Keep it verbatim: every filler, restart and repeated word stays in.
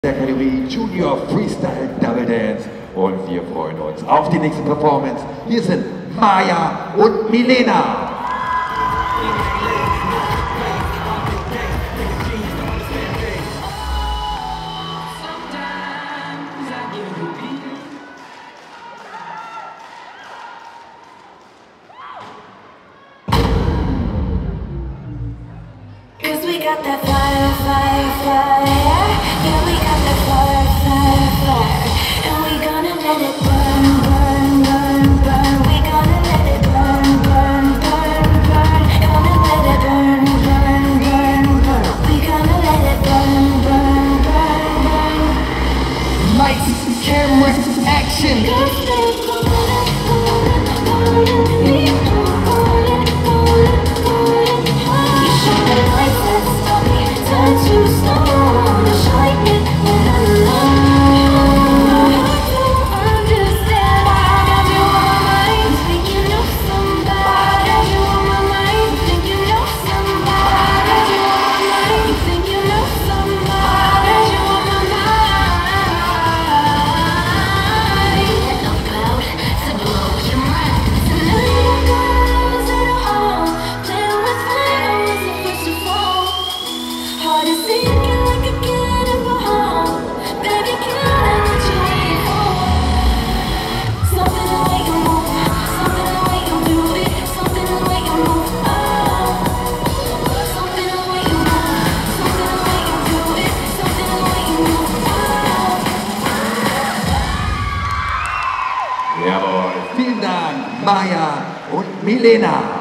Der Kategorie Junior Freestyle Double Dance und wir freuen uns auf die nächste Performance. Hier sind Maya und Milena. Cause we got that fire, fire, fire. Yeah, we got that fire, fire, fire. And we gonna let it burn, burn, burn, burn. We gonna let it burn, burn, burn, burn. Gonna let it burn, burn, burn, burn. We gonna let it burn, burn, burn, burn. Lights, camera, action. Cause they golden, golden, golden. We golden, golden, golden. You shine the light that stop me, turn to stone. Shine it when I'm alone. I don't understand. I got you on my mind, think you know somebody. Got you on my mind, think you know somebody. Got you on my mind, think you know somebody. Got you on my mind. I'm proud to blow your mind. Tonight I'm gonna lose it all. Playing with fire was the first to fall. Heart is sinking like a cannonball. Baby, can I what you waiting for? Something the way you move, something the way you do it, something the way you move. Oh, something the way you move, something the way you do it, something the way you move. Oh. Jawohl, vielen Dank, Maya und Milena.